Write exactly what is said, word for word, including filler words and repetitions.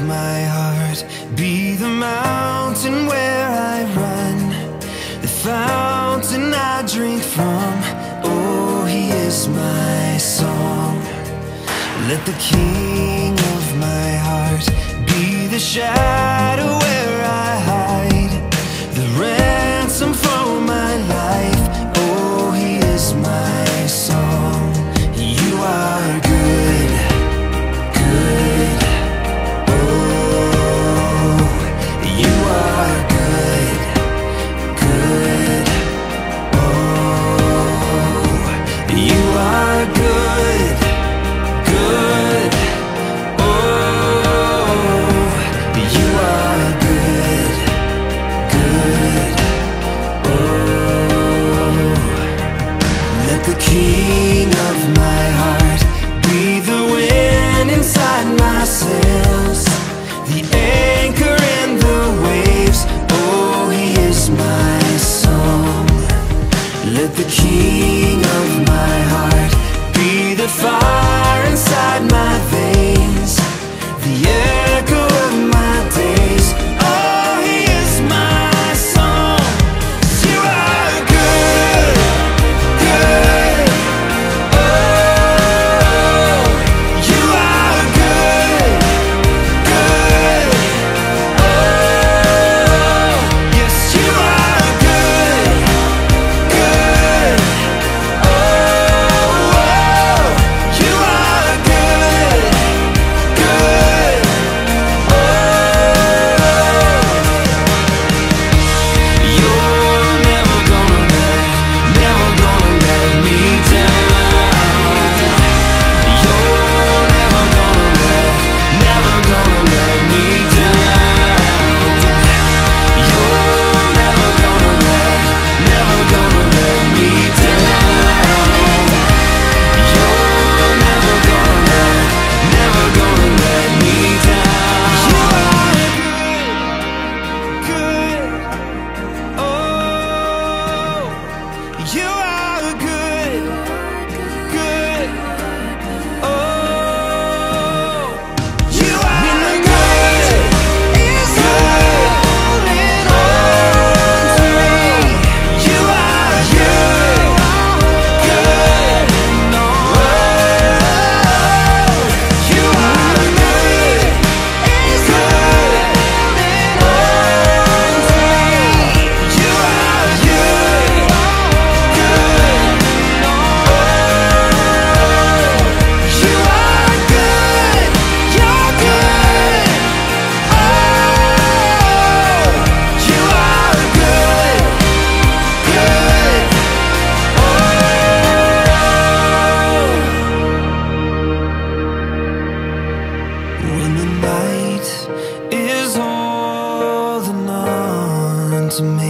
my heart, be the mountain where I run, the fountain I drink from. Oh, he is my song. Let the King of my heart be the shadow where I hide, the ransom for my life. Oh, he is my song. You are good, good. Oh, you are good, good. Oh, you are good, good. Oh, you are good, good. Oh, let the King of my heart be the wind inside my sails, the anchor in the waves. Oh, he is my song. Let the King of my heart be the fire inside my veins, the echo of my days. Oh, he is my song. You are good, good. Oh, you are good, good. Oh, yes, you are good, good. Oh, you are good, good. Oh, you're never gonna let, never gonna let me down. You're never gonna let, never gonna let me down. You're never gonna let, never gonna let me down. You're never gonna let, never gonna let me down. You are good, good. Oh, you are good, good. Oh, you are good, good. Holding on to me. You are good, good. Oh, you are good, good. Holding on to me. You are good, good. Oh, you are good, you're good. Oh, you are good, good. Oh, when the night is holding on to me,